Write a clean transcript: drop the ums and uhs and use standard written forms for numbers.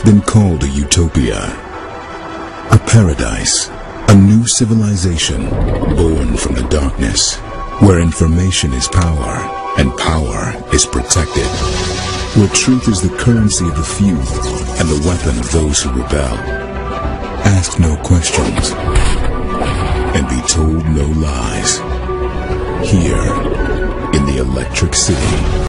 been called a utopia, a paradise, a new civilization born from the darkness, where information is power and power is protected, where truth is the currency of the few and the weapon of those who rebel. Ask no questions and be told no lies. Here in the Electric City.